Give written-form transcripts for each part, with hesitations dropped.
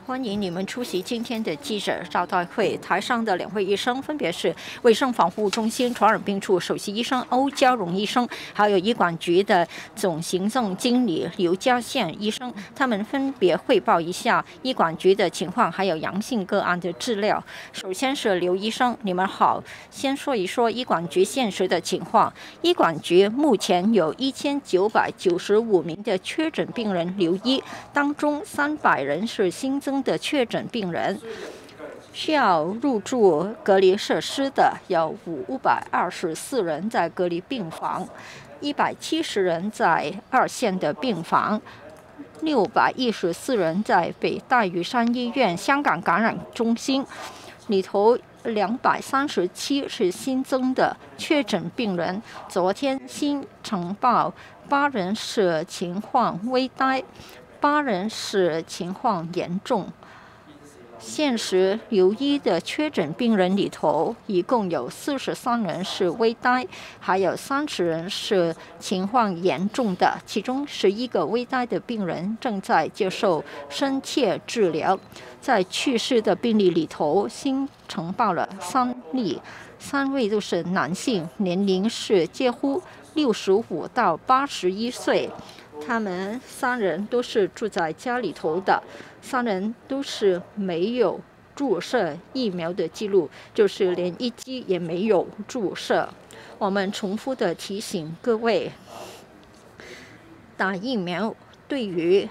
欢迎你们出席今天的记者招待会。台上的两位医生分别是卫生防护中心传染病处首席医生欧家荣医生，还有医管局的总行政经理刘家宪医生。他们分别汇报一下医管局的情况，还有阳性个案的治疗。首先是刘医生，你们好，先说一说医管局现实的情况。医管局目前有1995名的确诊病人留医，当中300人是新增的确诊病人，需要入住隔离设施的有524人在隔离病房，170人在2线的病房，614人在北大屿山医院香港感染中心，里头237是新增的确诊病人。昨天新呈报8人是情况危殆，8人是情况严重。现时留医的确诊病人里头，一共有43人是危殆，还有30人是情况严重的，其中11个危殆的病人正在接受深切治疗。在去世的病例里头，新呈报了3例，3位都是男性，年龄是介乎65到81岁。他们3人都是住在家里头的，3人都是没有注射疫苗的记录，就是连1剂也没有注射。我们重复的提醒各位，打疫苗对于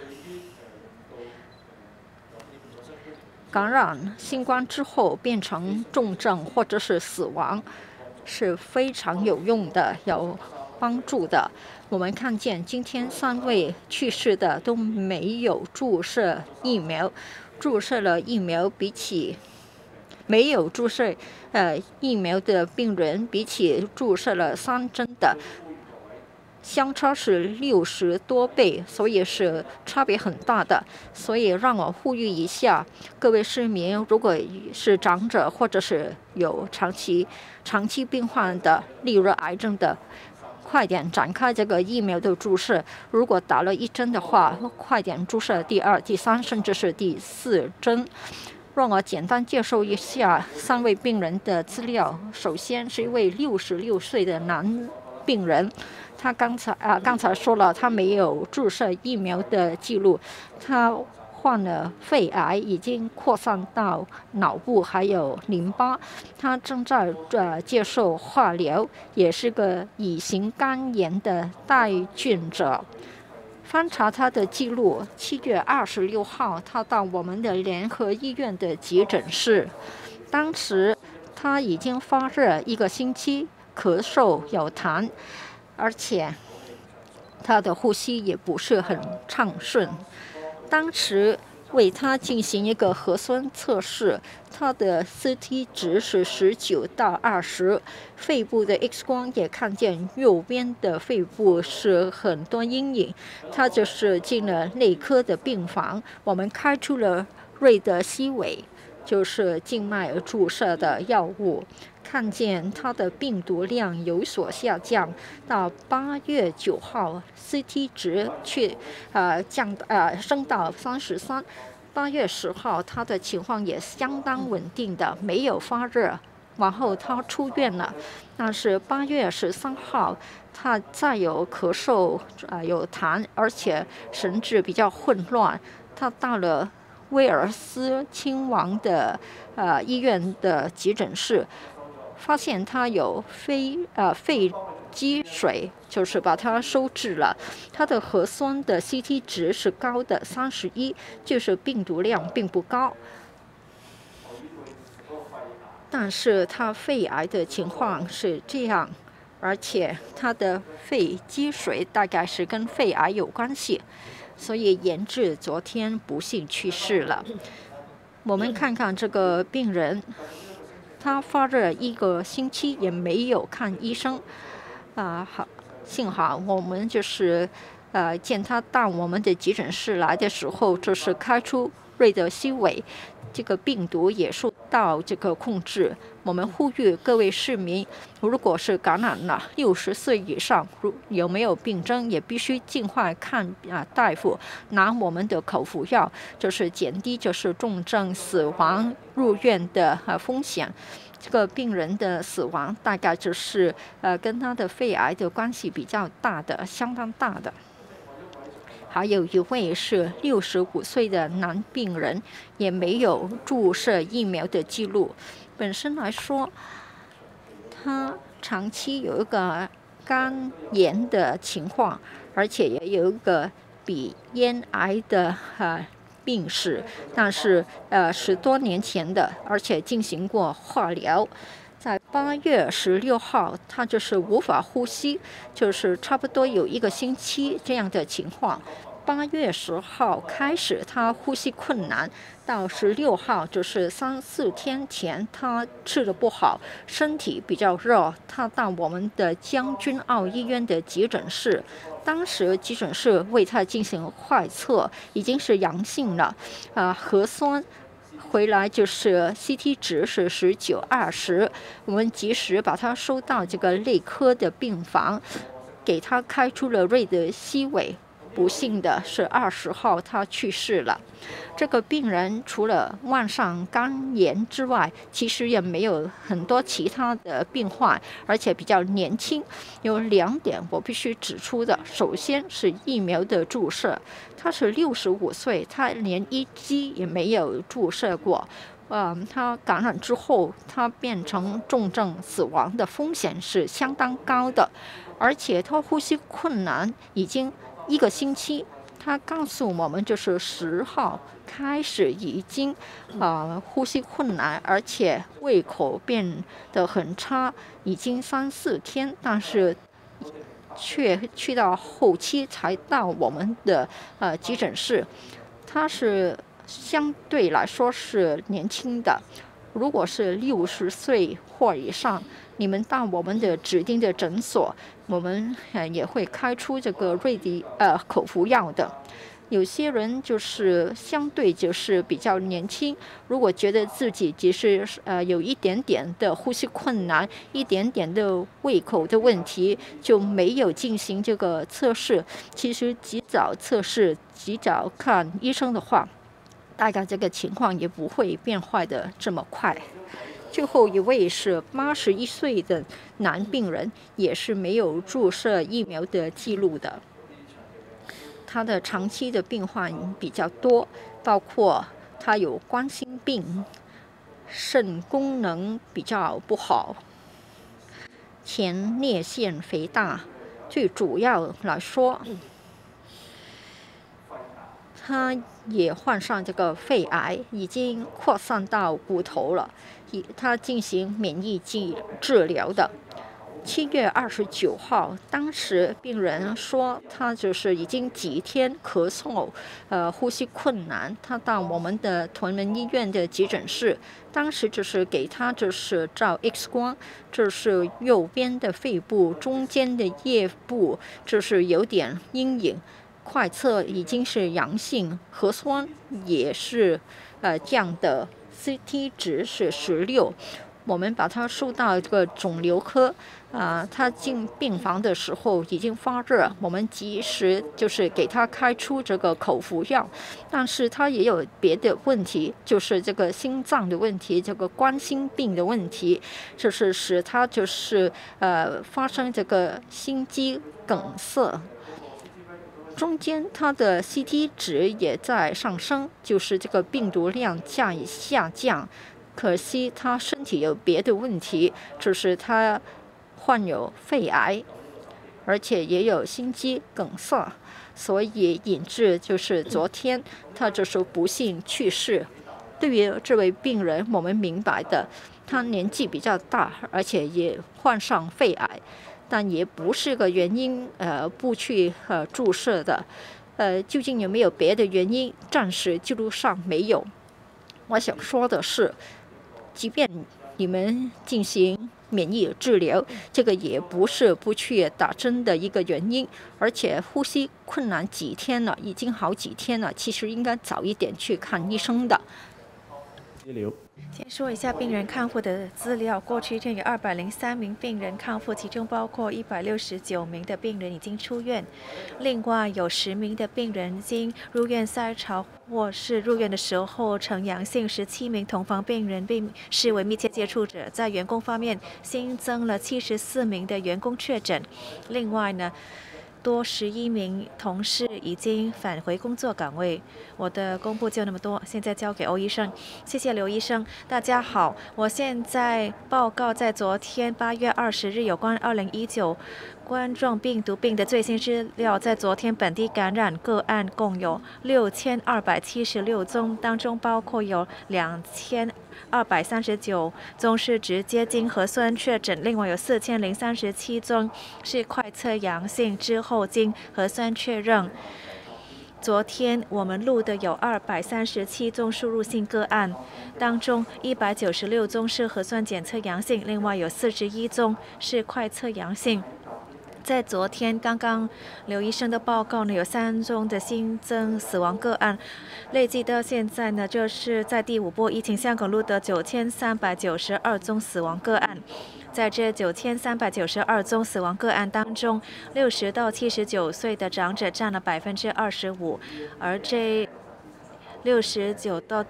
感染新冠之后变成重症或者是死亡是非常有用的，有帮助的。我们看见今天3位去世的都没有注射疫苗，注射了疫苗比起没有注射疫苗的病人，比起注射了3针的相差是60多倍，所以是差别很大的。所以让我呼吁一下各位市民，如果是长者或者是有长期病患的，例如癌症的，快点展开这个疫苗的注射。如果打了1针的话，快点注射第2、第3，甚至是第4针。让我简单介绍一下3位病人的资料。首先是一位66岁的男病人，他刚才说了，他没有注射疫苗的记录，他患了肺癌，已经扩散到脑部还有淋巴，他正在接受化疗，也是个乙型肝炎的带菌者。翻查他的记录，7月26号他到我们的联合医院的急诊室，当时他已经发热1个星期，咳嗽有痰，而且他的呼吸也不是很畅顺。当时为他进行一个核酸测试，他的 CT 值是19到20，肺部的 X 光也看见右边的肺部是很多阴影，他就是进了内科的病房，我们开出了瑞德西韦，就是静脉注射的药物。看见他的病毒量有所下降，到8月9号 CT 值升到33， 8月10号他的情况也相当稳定的，没有发热，然后他出院了。但是8月13号他再有咳嗽，有痰，而且神志比较混乱，他到了威尔斯亲王的医院的急诊室，发现他有肺积水，就是把它收治了。他的核酸的 CT 值是高的31，就是病毒量并不高，但是他肺癌的情况是这样，而且他的肺积水大概是跟肺癌有关系，所以延至昨天不幸去世了。我们看看这个病人，他发热1个星期也没有看医生，好，幸好我们就是见他到我们的急诊室来的时候，就是开出瑞德西韦，这个病毒也受到这个控制。我们呼吁各位市民，如果是感染了60岁以上，有没有病征，也必须尽快看大夫，拿我们的口服药，就是减低就是重症、死亡、入院的风险。这个病人的死亡大概就是跟他的肺癌的关系比较大的，相当大的。还有一位是65岁的男病人，也没有注射疫苗的记录。本身来说，他长期有一个肝炎的情况，而且也有一个鼻咽癌的病史，但是10多年前的，而且进行过化疗。在8月16号，他就是无法呼吸，就是差不多有1个星期这样的情况。8月10号开始，他呼吸困难，到16号，就是3、4天前，他吃的不好，身体比较热，他到我们的将军澳医院的急诊室，当时急诊室为他进行快测，已经是阳性了，核酸回来就是 CT 值是19、20，我们及时把他收到这个内科的病房，给他开出了瑞德西韦。不幸的是20号他去世了。这个病人除了患上肝炎之外，其实也没有很多其他的病患，而且比较年轻。有2点我必须指出的，首先是疫苗的注射，他是65岁，他连1剂也没有注射过。他感染之后，他变成重症死亡的风险是相当高的，而且他呼吸困难已经1个星期。他告诉我们，就是10号开始已经呼吸困难，而且胃口变得很差，已经3、4天，但是却去到后期才到我们的急诊室。他是相对来说是年轻的，如果是60岁或以上，你们到我们的指定的诊所，我们也会开出这个口服药的。有些人就是相对就是比较年轻，如果觉得自己只是有一点点的呼吸困难，一点点的胃口的问题，就没有进行这个测试。其实及早测试、及早看医生的话，大概这个情况也不会变坏的这么快。最后一位是81岁的男病人，也是没有注射疫苗的记录的。他的长期的病患比较多，包括他有冠心病，肾功能比较不好，前列腺肥大，最主要来说，他也患上这个肺癌，已经扩散到骨头了，他进行免疫治疗的。7月29号，当时病人说他就是已经几天咳嗽，呼吸困难，他到我们的屯门医院的急诊室，当时就是给他就是照 X 光，这是右边的肺部，中间的腋部，就是有点阴影。快测已经是阳性，核酸也是降的 CT 值是16。我们把他送到这个肿瘤科，他进病房的时候已经发热，我们及时就是给他开出这个口服药，但是他也有别的问题，就是这个心脏的问题，这个冠心病的问题，就是使他就是发生这个心肌梗塞。中间它的 CT 值也在上升，就是这个病毒量在下降。可惜他身体有别的问题，就是他患有肺癌，而且也有心肌梗塞，所以引致就是昨天他就是不幸去世。对于这位病人，我们明白的，他年纪比较大，而且也患上肺癌。但也不是个原因，不去注射的，究竟有没有别的原因？暂时记录上没有。我想说的是，即便你们进行免疫治疗，这个也不是不去打针的一个原因。而且呼吸困难几天了，已经好几天了，其实应该早一点去看医生的。 先说一下病人康复的资料。过去一天有203名病人康复，其中包括169名的病人已经出院，另外有10名的病人经入院筛查或是入院的时候呈阳性，17名同房病人被视为密切接触者。在员工方面，新增了74名的员工确诊，另外呢，多11名同事已经返回工作岗位。我的公布就那么多，现在交给欧医生。谢谢刘医生。大家好，我现在报告在昨天8月20日有关2019冠状病毒病的最新资料。在昨天本地感染个案共有6276宗，当中包括有2239宗是直接经核酸确诊，另外有4037宗是快测阳性之后经核酸确认。昨天我们录的有237宗输入性个案，当中196宗是核酸检测阳性，另外有41宗是快测阳性。在昨天刚刚刘医生的报告呢，有3宗的新增死亡个案，累计到现在呢，就是在第5波疫情香港录得9392宗死亡个案。在这9392宗死亡个案当中，60到79岁的长者占了25%，而这60到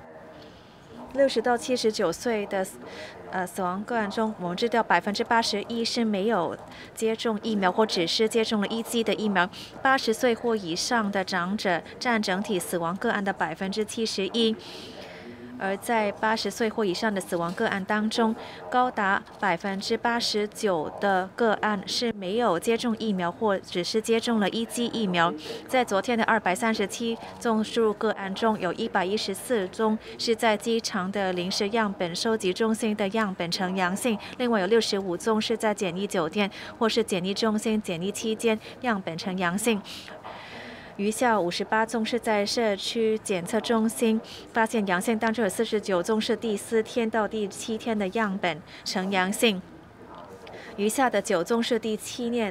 79岁的死亡个案中，我们知道81%是没有接种疫苗或只是接种了1剂的疫苗。80岁或以上的长者占整体死亡个案的71%。而在80岁或以上的死亡个案当中，高达89%的个案是没有接种疫苗或只是接种了1剂疫苗。在昨天的237宗输入个案中，有114宗是在机场的临时样本收集中心的样本呈阳性，另外有65宗是在检疫酒店或是检疫中心检疫期间样本呈阳性。余下58宗是在社区检测中心发现阳性，当中有49宗是第4天到第7天的样本呈阳性，余下的9宗是第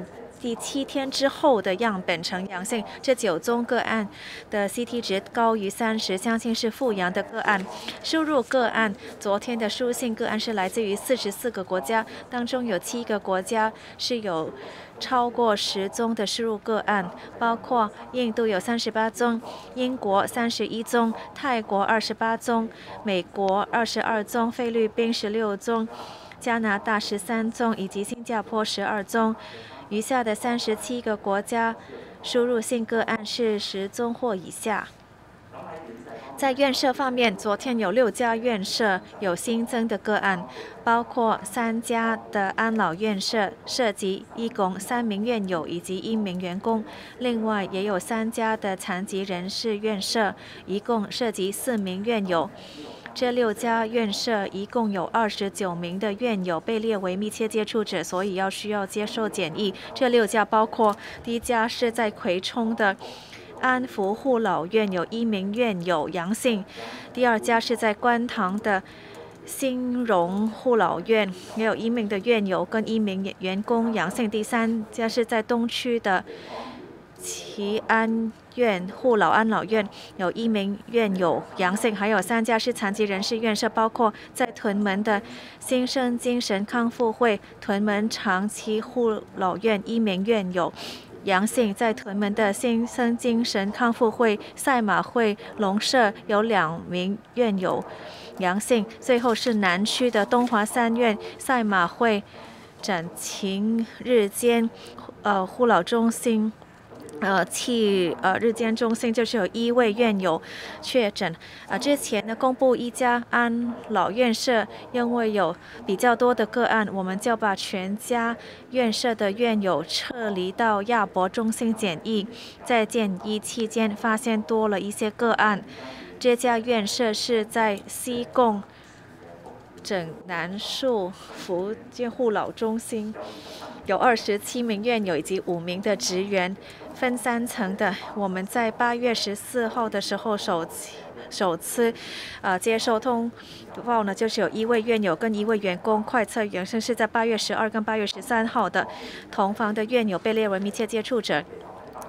7天之后的样本呈阳性。这9宗个案的 CT 值高于30，相信是复阳的个案。输入个案，昨天的输入性个案是来自于44个国家，当中有7个国家是有超过10宗的输入个案，包括印度有38宗，英国31宗，泰国28宗，美国22宗，菲律宾16宗，加拿大13宗，以及新加坡12宗。余下的37个国家输入性个案是10宗或以下。在院舍方面，昨天有6家院舍有新增的个案，包括3家的安老院舍，涉及一共3名院友以及1名员工；另外也有3家的残疾人士院舍，一共涉及4名院友。这6家院舍一共有29名的院友被列为密切接触者，所以需要接受检疫。这6家包括第一家是在葵涌的安福护老院，有1名院友阳性；第2家是在观塘的兴荣护老院，也有1名的院友跟1名员工阳性；第3家是在东区的奇安院护老安老院，有1名院友阳性，还有3家是残疾人士院舍，包括在屯门的新生精神康复会屯门长期护老院1名院友阳性，在屯门的新生精神康复会赛马会龙社有2名院友阳性，最后是南区的东华三院赛马会展晴日间护老中心。日间中心就是有1位院友确诊。之前呢公布1家安老院舍，因为有比较多的个案，我们就把全家院舍的院友撤离到亚博中心检疫。在检疫期间发现多了一些个案。这家院舍是在西贡整南树福建护老中心，有27名院友以及5名的职员，分3层的。我们在8月14号的时候首次接受通报呢，就是有1位院友跟1位员工快测阳性，是在8月12跟8月13号的。同房的院友被列为密切接触者。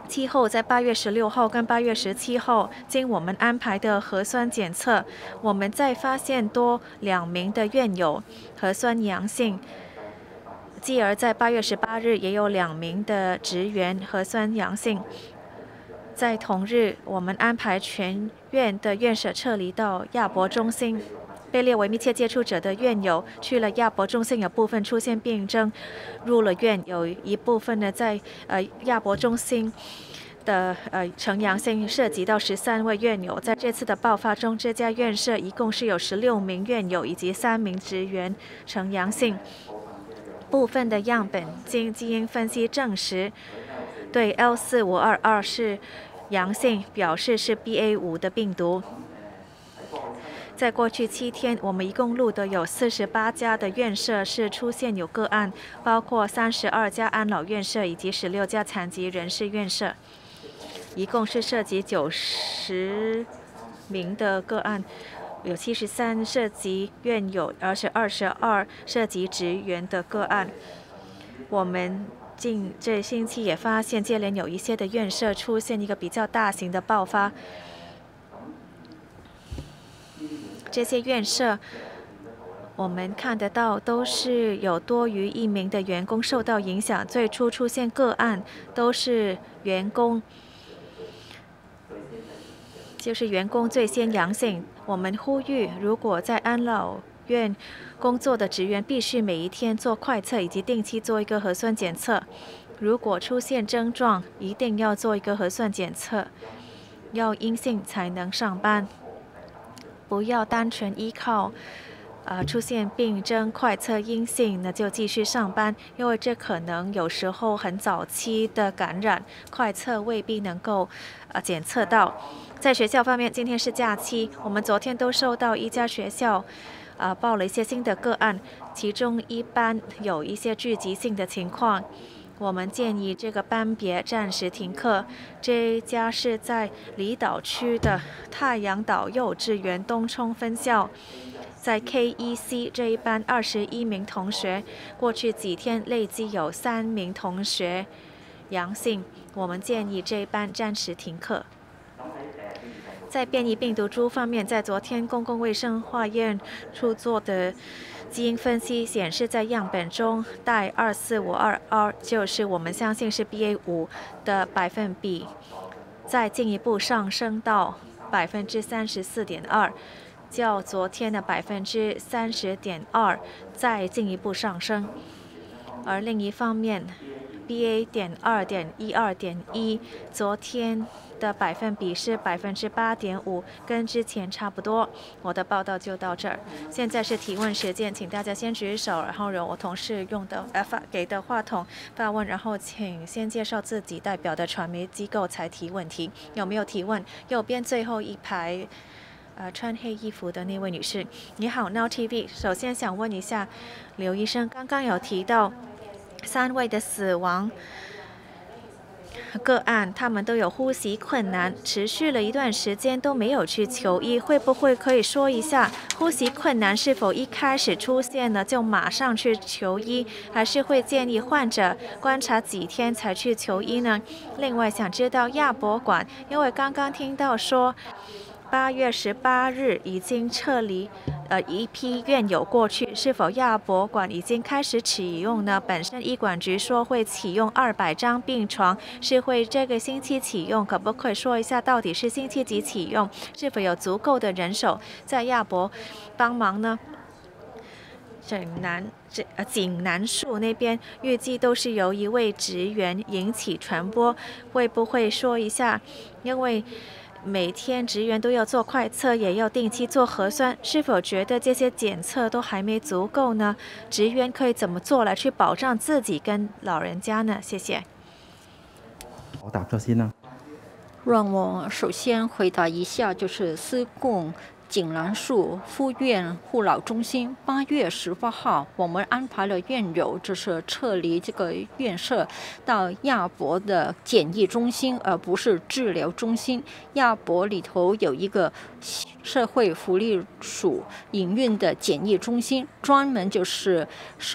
期后在8月16号跟8月17号，经我们安排的核酸检测，我们再发现多2名的院友核酸阳性。继而在8月18日也有2名的职员核酸阳性。在同日，我们安排全院的院舍撤离到亚博中心。被列为密切接触者的院友去了亚博中心，有部分出现病症，入了院，有一部分呢在亚博中心的呈阳性，涉及到13位院友。在这次的爆发中，这家院舍一共是有16名院友以及3名职员呈阳性。部分的样本经基因分析证实，对 L4522 是阳性，表示是 BA.5 的病毒。在过去7天，我们一共录得有48家的院舍是出现有个案，包括32家安老院舍以及16家残疾人士院舍，一共是涉及90名的个案，有73涉及院友，而是22涉及职员的个案。我们近这星期也发现，接连有一些的院舍出现一个比较大型的爆发。这些院舍我们看得到都是有多于1名的员工受到影响。最初出现个案都是员工，就是员工最先阳性。我们呼吁，如果在安老院工作的职员必须每一天做快测，以及定期做一个核酸检测。如果出现症状，一定要做一个核酸检测，要阴性才能上班。不要单纯依靠出现病症快测阴性，那就继续上班，因为这可能有时候很早期的感染，快测未必能够检测到。在学校方面，今天是假期，我们昨天都收到一家学校报了一些新的个案，其中一班有一些聚集性的情况。我们建议这个班别暂时停课。这一家是在离岛区的太阳岛幼稚园东冲分校，在 KEC 这一班21名同学，过去几天累计有3名同学阳性，我们建议这一班暂时停课。在变异病毒株方面，在昨天公共卫生化验处做的基因分析显示，在样本中带24522，就是我们相信是 BA.5 的百分比，再进一步上升到34.2%，较昨天的30.2%再进一步上升。而另一方面，BA.2.12.1，昨天的百分比是8.5%，跟之前差不多。我的报道就到这儿。现在是提问时间，请大家先举手，然后由我同事用的给的话筒发问，然后请先介绍自己代表的传媒机构才提问题。有没有提问？右边最后一排。穿黑衣服的那位女士，你好 ，Now TV。首先想问一下，刘医生刚刚有提到3位的死亡个案，他们都有呼吸困难，持续了一段时间都没有去求医，会不会可以说一下呼吸困难是否一开始出现了就马上去求医，还是会建议患者观察几天才去求医呢？另外想知道亚博馆，因为刚刚听到说8月18日已经撤离一批院友过去，是否亚博馆已经开始启用呢？本身医管局说会启用200张病床，是会这个星期启用，可不可以说一下到底是星期几启用？是否有足够的人手在亚博帮忙呢？井南树那边预计都是由1位职员引起传播，会不会说一下？因为每天职员都要做快测，也要定期做核酸，是否觉得这些检测都还没足够呢？职员可以怎么做来去保障自己跟老人家呢？谢谢。 我答咗先啦。 让我首先回答一下，就是私共锦兰树附院护老中心8月18号，我们安排了院友就是撤离这个院舍到亚博的检疫中心，而不是治疗中心。亚博里头有一个社会福利署营运的检疫中心，专门就是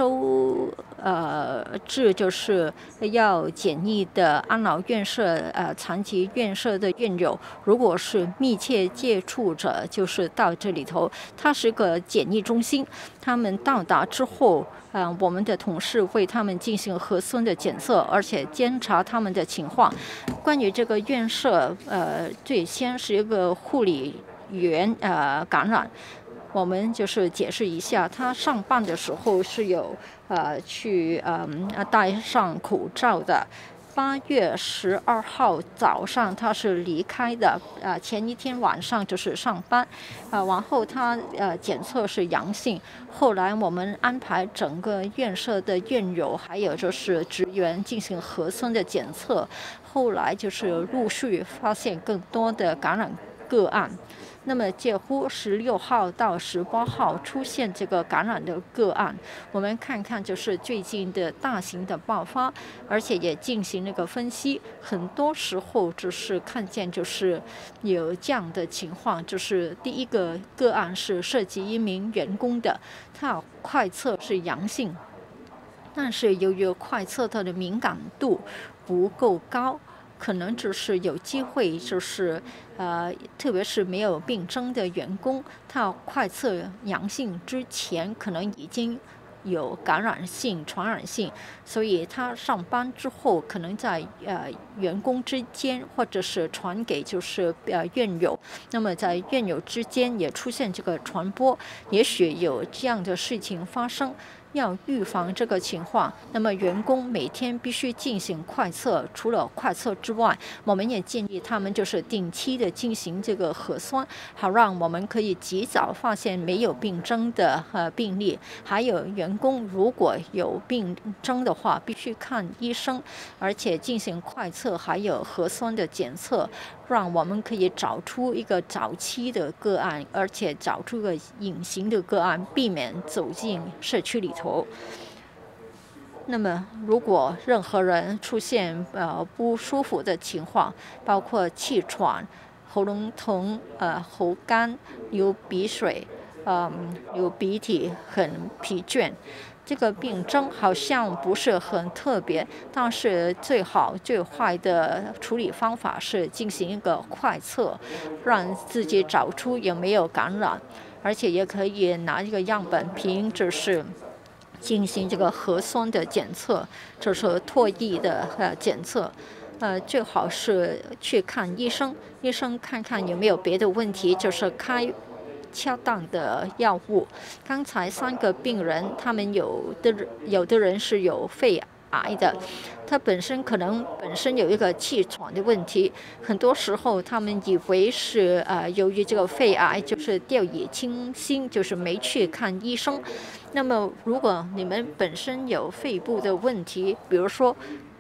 治就是要检疫的安老院舍、残疾院舍的院友，如果是密切接触者，就是到这里头，它是个检疫中心。他们到达之后，我们的同事为他们进行核酸的检测，而且监察他们的情况。关于这个院舍，最先是一个护理员感染。我们就是解释一下，他上班的时候是有去戴上口罩的。8月12号早上他是离开的，前一天晚上就是上班，然后他检测是阳性，后来我们安排整个院舍的院友还有就是职员进行核酸的检测，后来就是陆续发现更多的感染个案。那么介乎16号到18号出现这个感染的个案，我们看看就是最近的大型的爆发，而且也进行那个分析。很多时候就是看见就是有这样的情况，就是第一个个案是涉及一名员工的，他快测是阳性，但是由于快测它的敏感度不够高，可能就是有机会就是特别是没有病征的员工，他快测阳性之前可能已经有感染性、传染性，所以他上班之后可能在员工之间，或者是传给就是院友，那么在院友之间也出现这个传播，也许有这样的事情发生。要预防这个情况，那么员工每天必须进行快测。除了快测之外，我们也建议他们就是定期的进行这个核酸，好让我们可以及早发现没有病征的病例。还有员工如果有病征的话，必须看医生，而且进行快测还有核酸的检测，让我们可以找出一个早期的个案，而且找出个隐形的个案，避免走进社区里头。那么如果任何人出现不舒服的情况，包括气喘、喉咙痛、喉干、流鼻水、流鼻涕、很疲倦，这个病症好像不是很特别，但是最坏的处理方法是进行一个快测，让自己找出有没有感染，而且也可以拿一个样本瓶，就是进行这个核酸的检测，就是唾液的检测。最好是去看医生，医生看看有没有别的问题，就是开恰当的药物。刚才3个病人，他们有的人是有肺癌的，他本身有一个气喘的问题，很多时候他们以为是由于这个肺癌，就是掉以轻心，就是没去看医生。那么如果你们本身有肺部的问题，比如说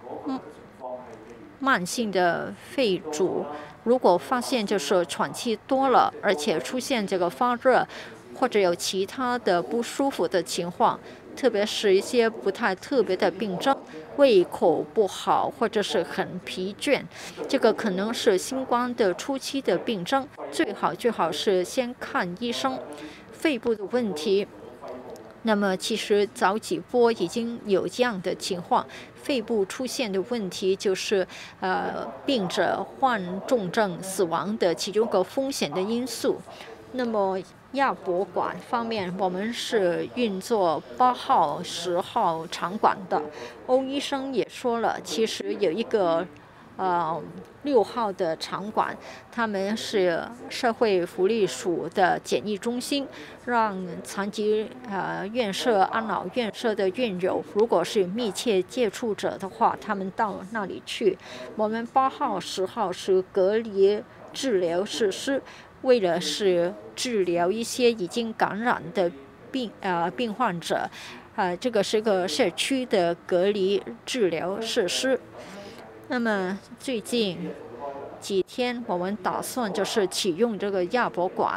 慢性的肺阻，如果发现就是喘气多了，而且出现这个发热，或者有其他的不舒服的情况，特别是一些不太特别的病症，胃口不好或者是很疲倦，这个可能是新冠的初期的病症，最好是先看医生。肺部的问题，那么其实早几波已经有这样的情况，肺部出现的问题就是病者患重症死亡的其中一个风险的因素。那么亚博馆方面，我们是运作8号、10号场馆的。欧医生也说了，其实有一个6号的场馆，他们是社会福利署的检疫中心，让残疾院舍、安老院舍的院友，如果是密切接触者的话，他们到那里去。我们8号、10号是隔离治疗设施，为了是治疗一些已经感染的病患者，这个是个社区的隔离治疗设施。那么最近几天，我们打算就是启用这个亚博馆，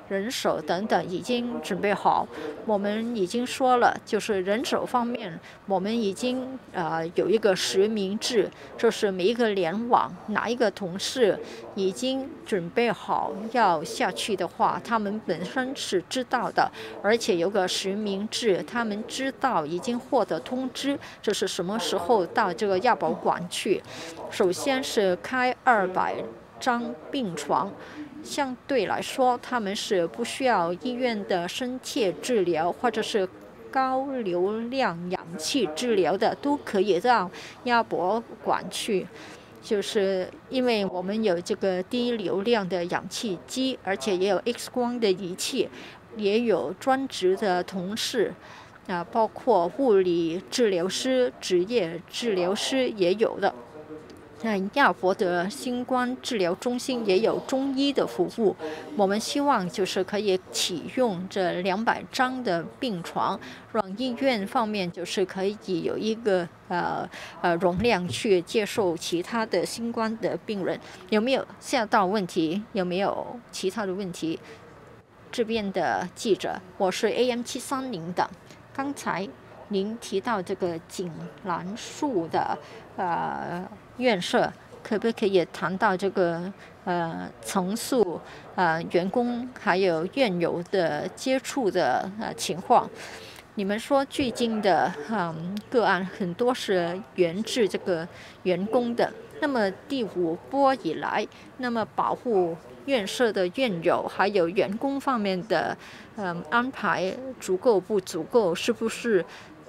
人手等等已经准备好。我们已经说了，就是人手方面，我们已经有一个实名制，就是每一个联网哪一个同事已经准备好要下去的话，他们本身是知道的，而且有个实名制，他们知道已经获得通知，这是什么时候到这个亚博馆去。首先是开200张病床，相对来说他们是不需要医院的深切治疗或者是高流量氧气治疗的，都可以到亚博馆去。就是因为我们有这个低流量的氧气机，而且也有 X 光的仪器，也有专职的同事，包括物理治疗师、职业治疗师也有的。亚博的新冠治疗中心也有中医的服务，我们希望就是可以启用这200张的病床，让医院方面就是可以有一个容量去接受其他的新冠的病人。有没有下到问题？有没有其他的问题？这边的记者，我是 AM730的。刚才您提到这个锦兰树的院舍，可不可以谈到这个层数、员工还有院友的接触的情况？你们说最近的个案很多是源自这个员工的，那么第5波以来，那么保护院舍的院友还有员工方面的安排足够不足够？是不是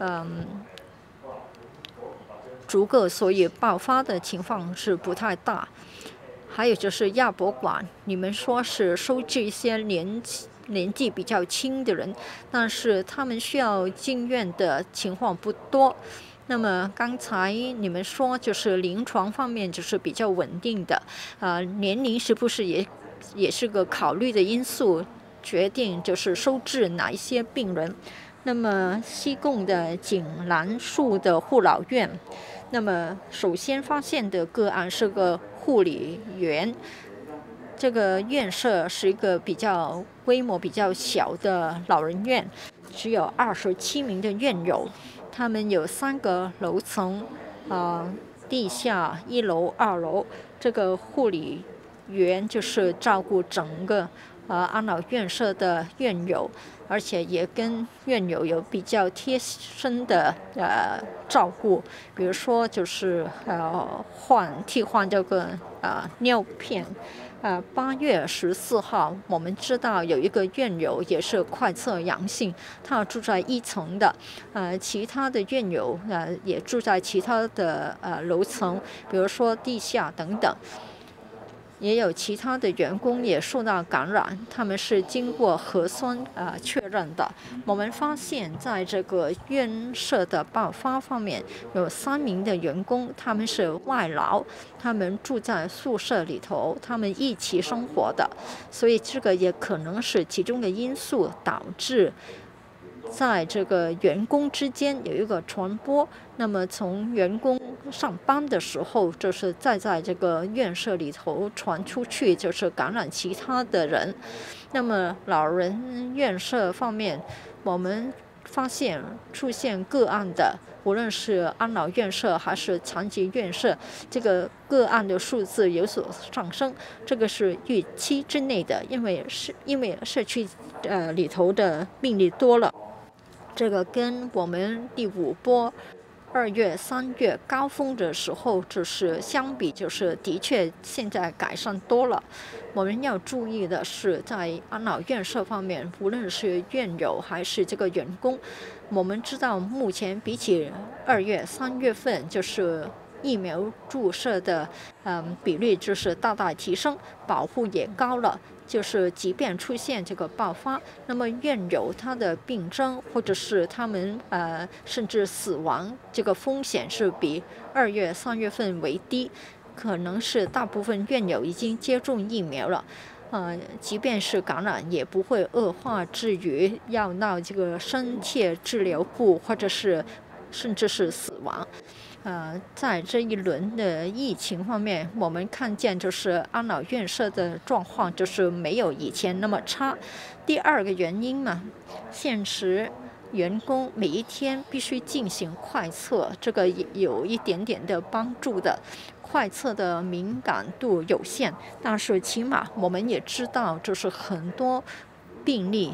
足够，所以爆发的情况是不太大。还有就是亚博馆，你们说是收治一些年纪比较轻的人，但是他们需要进院的情况不多。那么刚才你们说就是临床方面就是比较稳定的，年龄是不是也是个考虑的因素，决定就是收治哪一些病人？那么西贡的锦兰树的护老院，那么首先发现的个案是个护理员。这个院舍是一个比较规模比较小的老人院，只有27名的院友，他们有3个楼层，地下1楼、2楼。这个护理员就是照顾整个安老院舍的院友，而且也跟院友有比较贴身的照顾，比如说就是替换这个尿片。8月14号，我们知道有一个院友也是快测阳性，他住在1层的，其他的院友也住在其他的楼层，比如说地下等等。也有其他的员工也受到感染，他们是经过核酸确认的。我们发现在这个院舍的爆发方面，有3名的员工，他们是外劳，他们住在宿舍里头，他们一起生活的，所以这个也可能是其中的因素，导致在这个员工之间有一个传播。那么从员工上班的时候，就是在这个院舍里头传出去，就是感染其他的人。那么老人院舍方面，我们发现出现个案的，无论是安老院舍还是残疾院舍，这个个案的数字有所上升，这个是预期之内的，因为社区里头的病例多了。这个跟我们第5波2月、3月高峰的时候就是相比，就是的确现在改善多了。我们要注意的是，在安老院舍方面，无论是院友还是这个员工，我们知道目前比起2月、3月份，就是疫苗注射的比率就是大大提升，保护也高了。就是即便出现这个爆发，那么院友他的病症或者是他们甚至死亡这个风险是比2月、3月份为低，可能是大部分院友已经接种疫苗了。即便是感染也不会恶化至于要到这个深切治疗部或者是甚至是死亡。在这一轮的疫情方面，我们看见就是安老院舍的状况就是没有以前那么差。第二个原因嘛，现实员工每一天必须进行快测，这个有一点点的帮助的。快测的敏感度有限，但是起码我们也知道，就是很多病例。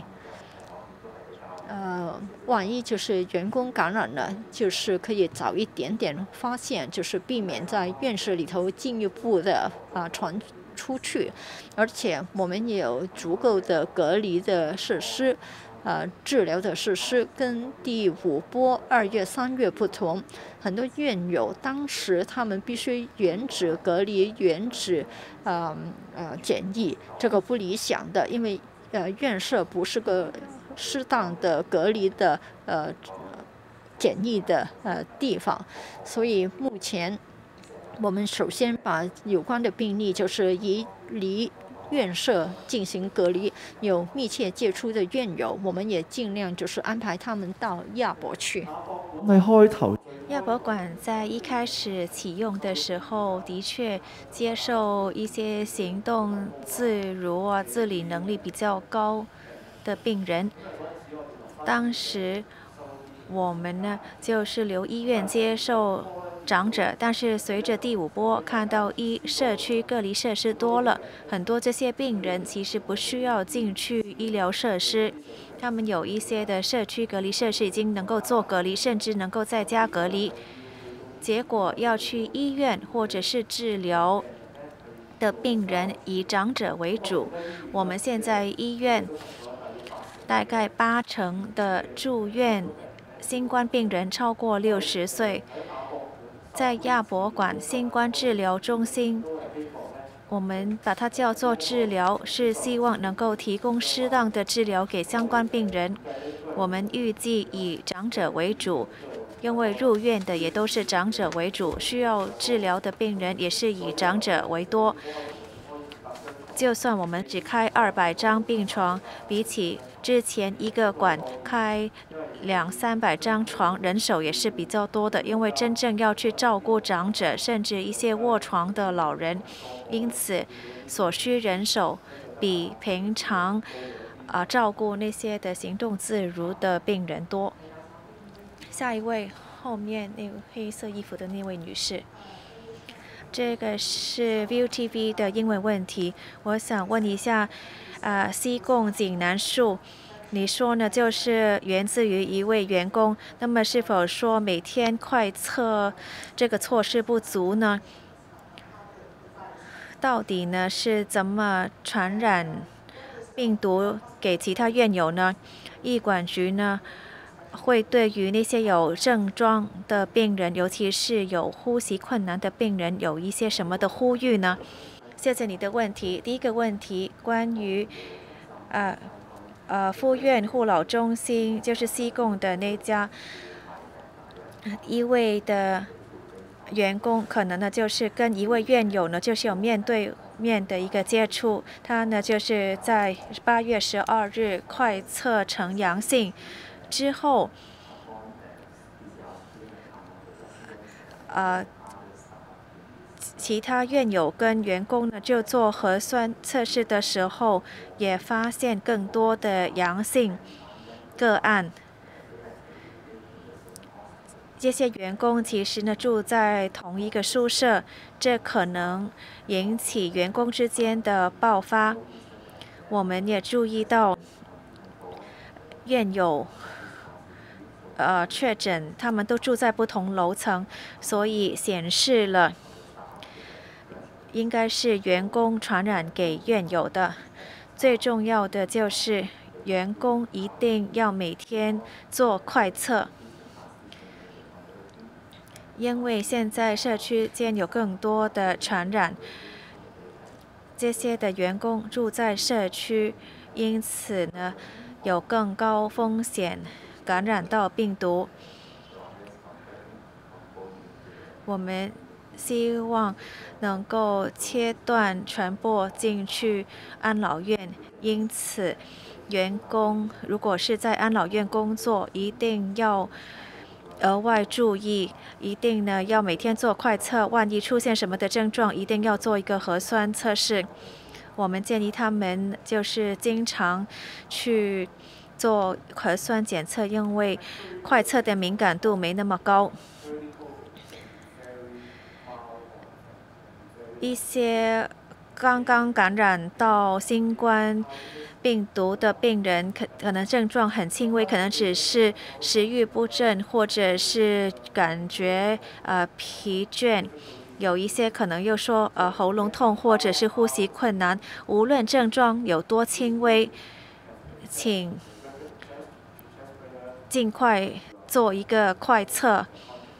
万一就是员工感染了，就是可以早一点点发现，就是避免在院舍里头进一步的传出去。而且我们也有足够的隔离的设施，治疗的设施跟第5波2月3月不同。很多院友当时他们必须原址隔离、原址检疫，这个不理想的，因为院舍不是个适当的隔离的检疫的地方，所以目前我们首先把有关的病例就是离院舍进行隔离，有密切接触的院友，我们也尽量就是安排他们到亚博去。 亚博馆在一开始启用的时候，的确接受一些行动自如自理能力比较高的病人。当时我们呢就是留医院接受长者，但是随着第5波，看到社区隔离设施多了，很多这些病人其实不需要进去医疗设施，他们有一些的社区隔离设施已经能够做隔离，甚至能够在家隔离。结果要去医院或者是治疗的病人以长者为主。我们现在医院大概80%的住院新冠病人超过60岁。在亚博馆新冠治疗中心，我们把它叫做治疗，是希望能够提供适当的治疗给相关病人。我们预计以长者为主，因为入院的也都是长者为主，需要治疗的病人也是以长者为多。就算我们只开200张病床，比起之前一个馆开200-300张床，人手也是比较多的，因为真正要去照顾长者，甚至一些卧床的老人，因此所需人手比平常照顾那些的行动自如的病人多。下一位，后面那个黑色衣服的那位女士。这个是 ViuTV 的英文问题，我想问一下，西贡井南树，你说呢？就是源自于一位员工，那么是否说每天快测这个措施不足呢？到底呢是怎么传染病毒给其他院友呢？医管局呢会对于那些有症状的病人，尤其是有呼吸困难的病人，有一些什么的呼吁呢？谢谢你的问题。第一个问题关于附院护老中心，就是西贡的那家一位的员工，可能呢就是跟一位院友呢就是有面对面的一个接触，他呢就是在8月12日快测呈阳性。之后，其他院友跟员工呢就做核酸测试的时候，也发现更多的阳性个案。这些员工其实呢住在同一个宿舍，这可能引起员工之间的爆发。我们也注意到院友确诊，他们都住在不同楼层，所以显示了应该是员工传染给院友的。最重要的就是员工一定要每天做快测，因为现在社区间有更多的传染，这些的员工住在社区，因此呢有更高风险感染到病毒。我们希望能够切断传播进去安老院，因此员工如果是在安老院工作，一定要额外注意，一定呢要每天做快测，万一出现什么的症状，一定要做一个核酸测试。我们建议他们就是经常去做核酸检测，因为快测的敏感度没那么高。一些刚刚感染到新冠病毒的病人，可能症状很轻微，可能只是食欲不振，或者是感觉疲倦。有一些可能又说喉咙痛或者是呼吸困难，无论症状有多轻微，请尽快做一个快测，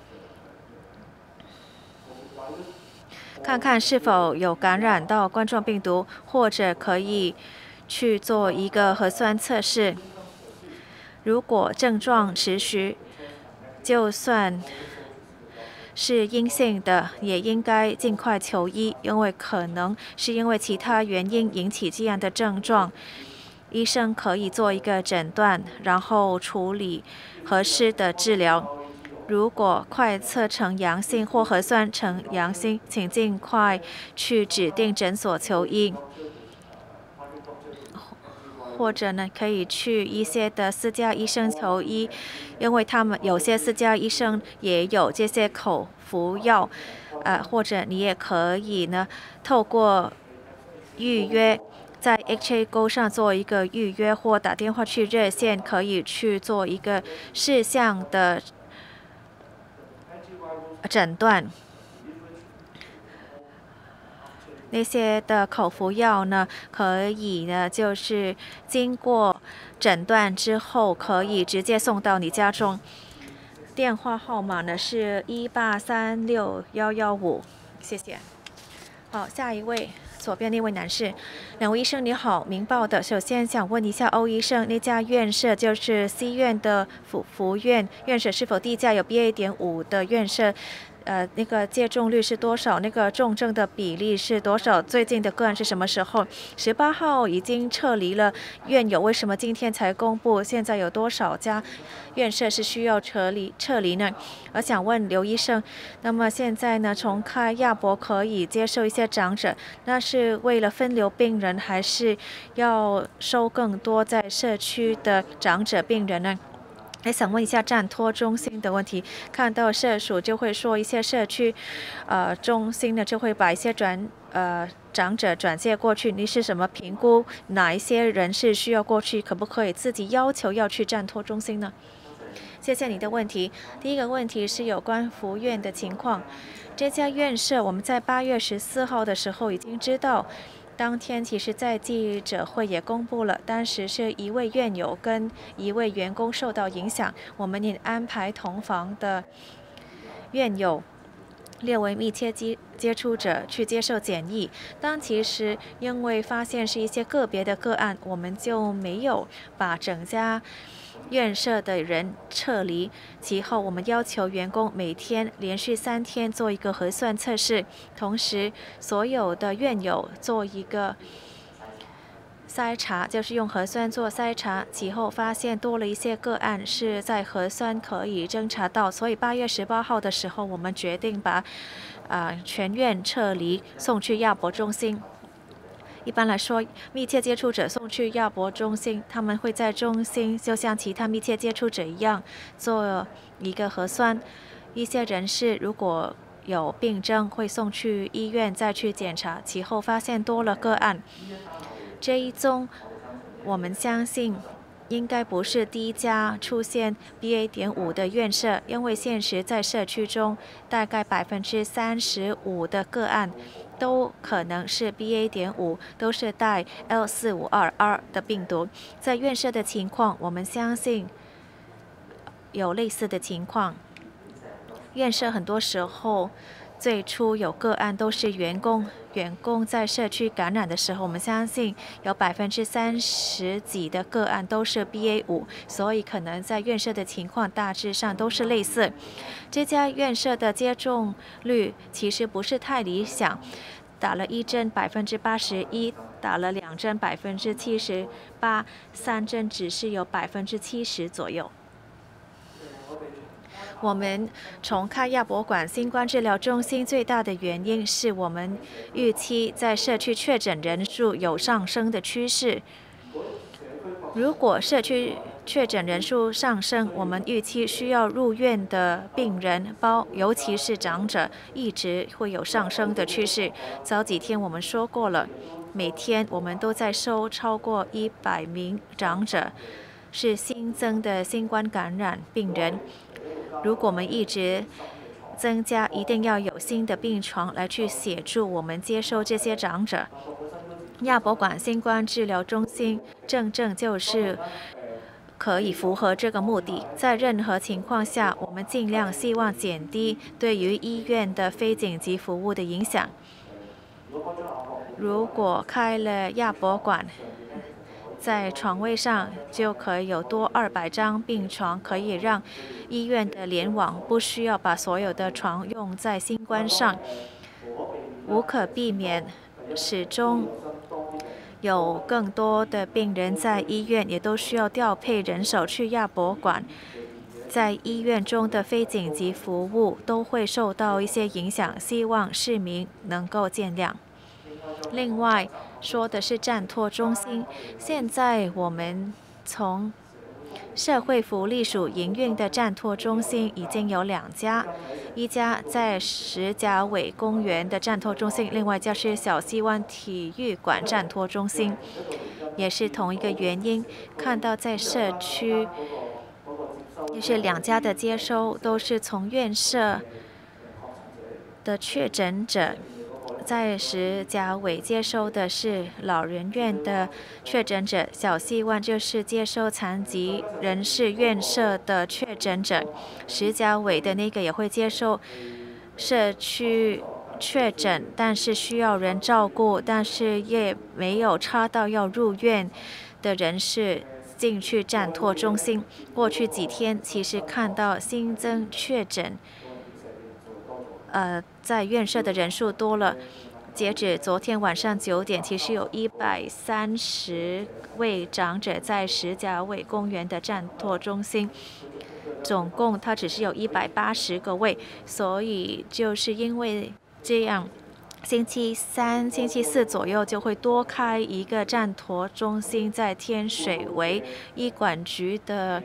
看看是否有感染到冠状病毒，或者可以去做一个核酸测试。如果症状持续，就算是阴性的，也应该尽快求医，因为可能是因为其他原因引起这样的症状。医生可以做一个诊断，然后处理合适的治疗。如果快测呈阳性或核酸呈阳性，请尽快去指定诊所求医。或者呢，可以去一些的私家医生求医，因为他们有些私家医生也有这些口服药，或者你也可以呢，透过预约，在 HAGO 上做一个预约，或打电话去热线，可以去做一个视像的诊断。那些的口服药呢，可以呢，就是经过诊断之后，可以直接送到你家中。电话号码呢是1836115，谢谢。好，下一位，左边那位男士。两位医生你好，明报的。首先想问一下欧医生，那家院舍就是 C 院的福院院舍是否地价有 BA.5 的院舍？那个接种率是多少？那个重症的比例是多少？最近的个案是什么时候？18号已经撤离了院友，为什么今天才公布？现在有多少家院舍是需要撤离呢？我想问刘医生，那么现在呢，重开亚博可以接受一些长者，那是为了分流病人，还是要收更多在社区的长者病人呢？还想问一下暂托中心的问题，看到社署就会说一些社区，中心呢就会把一些长者转介过去，你是什么评估哪一些人是需要过去，可不可以自己要求要去暂托中心呢？谢谢你的问题。第一个问题是有关福院的情况，这家院舍我们在8月14号的时候已经知道。当天其实在记者会也公布了，当时是一位院友跟一位员工受到影响，我们也安排同房的院友列为密切接触者去接受检疫。当其实因为发现是一些个别的个案，我们就没有把整家院舍的人撤离。其后，我们要求员工每天连续3天做一个核酸测试，同时所有的院友做一个筛查，就是用核酸做筛查。其后发现多了一些个案是在核酸可以侦查到，所以8月18号的时候，我们决定把全院撤离，送去亚博中心。一般来说，密切接触者送去亚博中心，他们会在中心就像其他密切接触者一样做一个核酸。一些人士如果有病症，会送去医院再去检查，其后发现多了个案。这一宗，我们相信应该不是第一家出现 BA.5 的院舍，因为现实在社区中大概35%的个案都可能是 BA.5，都是带 L452R 的病毒。在院舍的情况，我们相信有类似的情况。院舍很多时候最初有个案都是员工在社区感染的时候，我们相信有30%几的个案都是 BA.5，所以可能在院舍的情况大致上都是类似。这家院舍的接种率其实不是太理想，打了1针81%，打了2针78%，3针只是有70%左右。 我们重开亚博馆新冠治疗中心最大的原因是我们预期在社区确诊人数有上升的趋势。如果社区确诊人数上升，我们预期需要入院的病人尤其是长者，一直会有上升的趋势。早几天我们说过了，每天我们都在收超过100名长者是新增的新冠感染病人。如果我们一直增加，一定要有新的病床来去协助我们接收这些长者。亚博馆新冠治疗中心正就是可以符合这个目的。在任何情况下，我们尽量希望减低对于医院的非紧急服务的影响。如果开了亚博馆，在床位上就可以有多200张病床，可以让医院的联网不需要把所有的床用在新冠上。无可避免，始终有更多的病人在医院，也都需要调配人手去亚博馆。在医院中的非紧急服务都会受到一些影响，希望市民能够见谅。另外说的是暂托中心，现在我们从社会福利署营运的暂托中心已经有2家，一家在石碣尾公园的暂托中心，另外一家是小西湾体育馆暂托中心，也是同一个原因。看到在社区，也是2家的接收都是从院舍的确诊者。在石碣尾接收的是老人院的确诊者，小西湾就是接收残疾人士院舍的确诊者，石碣尾的那个也会接收社区确诊，但是需要人照顾，但是也没有差到要入院的人士进去暂托中心。过去几天其实看到新增确诊在院舍的人数多了。截止昨天晚上9点，其实有130位长者在石碣尾公园的暂托中心，总共它只是有180个位，所以就是因为这样，星期3、星期4左右就会多开一个暂托中心在天水围。医管局的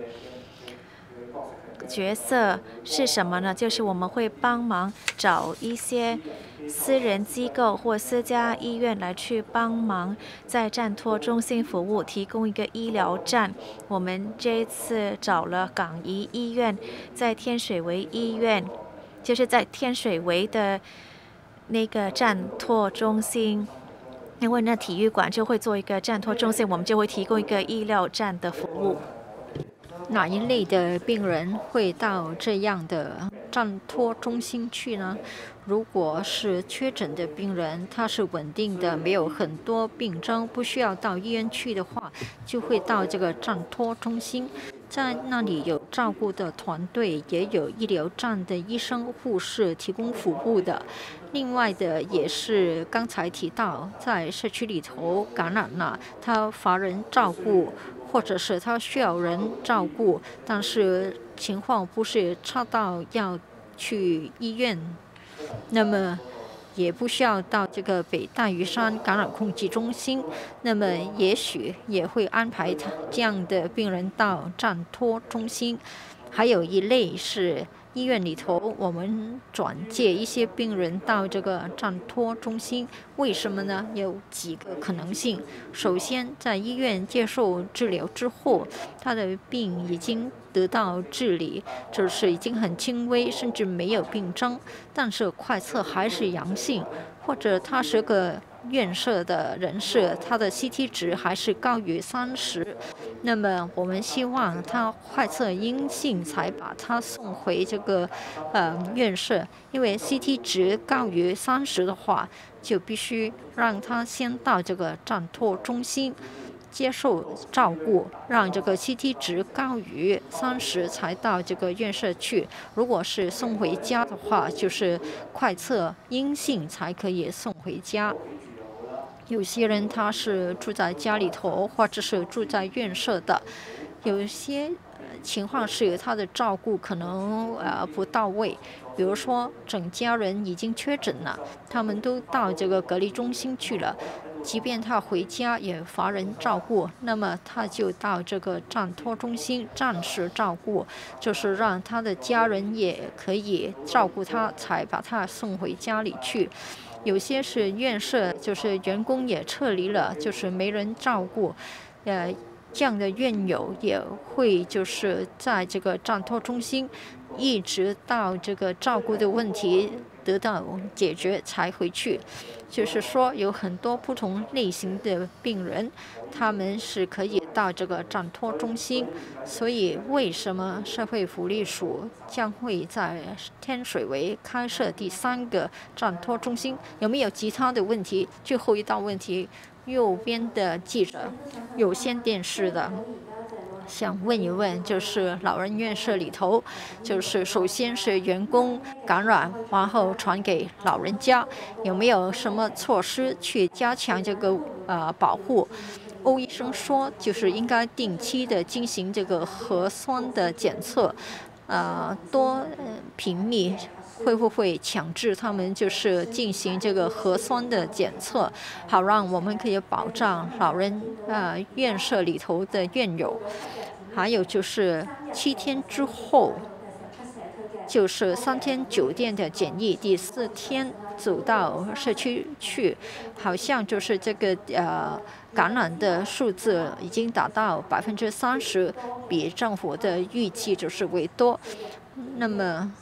角色是什么呢？就是我们会帮忙找一些私人机构或私家医院来去帮忙在暂托中心服务，提供一个医疗站。我们这一次找了港怡医院，在天水围医院，就是在天水围的那个暂托中心，因为那体育馆就会做一个暂托中心，我们就会提供一个医疗站的服务。 哪一类的病人会到这样的暂托中心去呢？如果是确诊的病人，他是稳定的，没有很多病症，不需要到医院去的话，就会到这个暂托中心。在那里有照顾的团队，也有医疗站的医生、护士提供服务的。另外的也是刚才提到，在社区里头感染了，他乏人照顾，或者是他需要人照顾，但是情况不是差到要去医院，那么也不需要到这个北大屿山感染控制中心，那么也许也会安排这样的病人到暂托中心。还有一类是医院里头，我们转介一些病人到这个暂托中心，为什么呢？有几个可能性。首先，在医院接受治疗之后，他的病已经得到治理，就是已经很轻微，甚至没有病征，但是快测还是阳性，或者他是个院舍的人士，他的 CT 值还是高于30，那么我们希望他快测阴性才把他送回这个院舍，因为 CT 值高于30的话，就必须让他先到这个暂托中心接受照顾，让这个 CT 值高于30才到这个院舍去。如果是送回家的话，就是快测阴性才可以送回家。有些人他是住在家里头，或者是住在院舍的，有些情况是他的照顾可能不到位，比如说整家人已经确诊了，他们都到这个隔离中心去了。即便他回家也乏人照顾，那么他就到这个暂托中心暂时照顾，就是让他的家人也可以照顾他，才把他送回家里去。有些是院舍，就是员工也撤离了，就是没人照顾，这样的院友也会就是在这个暂托中心，一直到这个照顾的问题得到解决才回去。就是说有很多不同类型的病人，他们是可以到这个暂托中心。所以为什么社会福利署将会在天水围开设第3个暂托中心？有没有其他的问题？最后一道问题，右边的记者，有线电视的，想问一问，就是老人院舍里头，就是首先是员工感染，然后传给老人家，有没有什么措施去加强这个保护？欧医生说，就是应该定期的进行这个核酸的检测，多频密。会不会强制他们就是进行这个核酸的检测，好让我们可以保障老人院舍里头的院友？还有就是7天之后，就是3天酒店的检疫，第4天走到社区去，好像就是这个感染的数字已经达到30%，比政府的预计就是为多。那么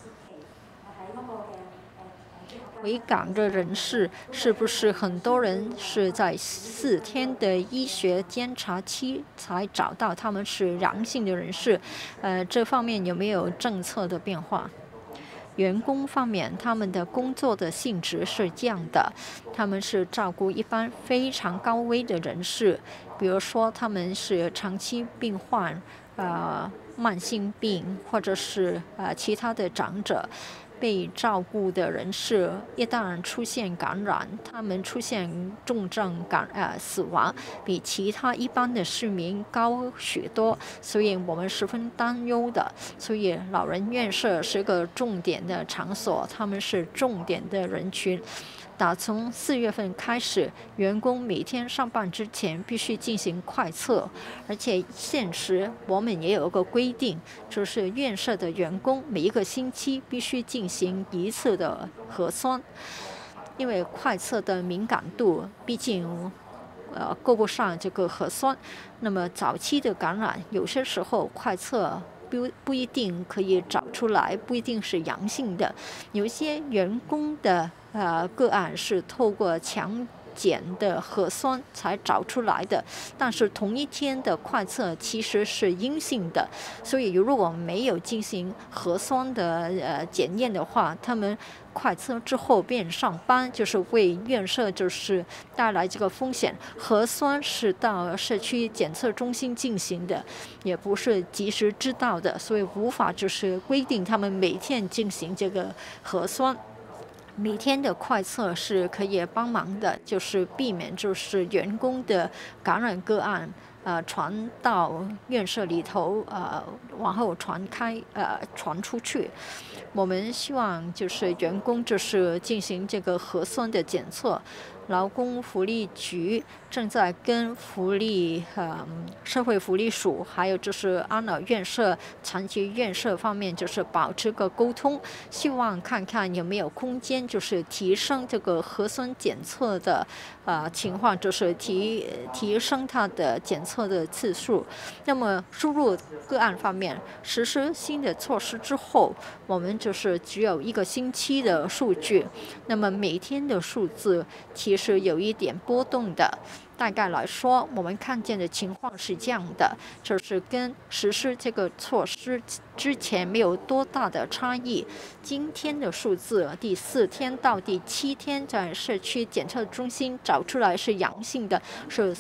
回港的人士是不是很多人是在4天的医学监察期才找到他们是阳性的人士？这方面有没有政策的变化？员工方面，他们的工作的性质是这样的，他们是照顾一般非常高危的人士，比如说他们是长期病患、慢性病或者是其他的长者。被照顾的人士一旦出现感染，他们出现重症死亡，比其他一般的市民高许多，所以我们十分担忧的。所以老人院舍是个重点的场所，他们是重点的人群。打从4月份开始，员工每天上班之前必须进行快测，而且现实我们也有一个规定，就是院舍的员工每一个星期必须进行1次的核酸，因为快测的敏感度毕竟够不上这个核酸。那么早期的感染，有些时候快测不一定可以找出来，不一定是阳性的。有一些员工的个案是透过强检的核酸才找出来的，但是同一天的快测其实是阴性的，所以如果没有进行核酸的检验的话，他们快测之后便上班，就是为院舍就是带来这个风险。核酸是到社区检测中心进行的，也不是及时知道的，所以无法就是规定他们每天进行这个核酸。每天的快测是可以帮忙的，就是避免就是员工的感染个案传到院舍里头然后传出去。我们希望就是员工就是进行这个核酸的检测。劳工福利局正在跟社会福利署，还有就是安老院舍、残疾院舍方面，就是保持个沟通，希望看看有没有空间，就是提升这个核酸检测的情况，就是提升它的检测的次数。那么输入个案方面，实施新的措施之后，我们就是只有1个星期的数据，那么每天的数字其实有一点波动的。大概来说，我们看见的情况是这样的，就是跟实施这个措施之前没有多大的差异。今天的数字，第4天到第7天在社区检测中心找出来是阳性的，是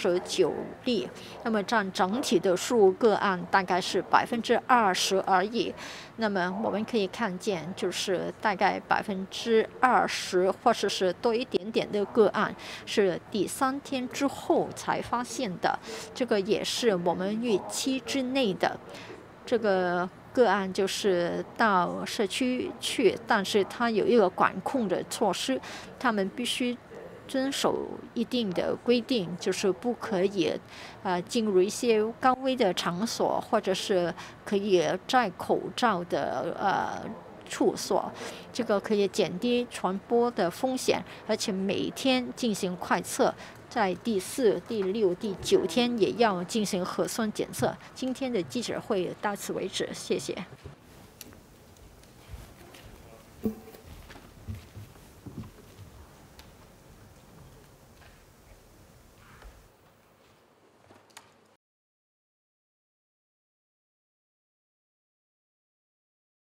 49例，那么占整体的数个案大概是20%而已。那么我们可以看见，就是大概20%或者是多一点点的个案是第3天之后才发现的，这个也是我们预期之内的。 这个个案就是到社区去，但是他有一个管控的措施，他们必须遵守一定的规定，就是不可以进入一些高危的场所，或者是可以戴口罩的处所，这个可以减低传播的风险，而且每天进行快测，在第4、第6、第9天也要进行核酸检测。今天的记者会到此为止，谢谢。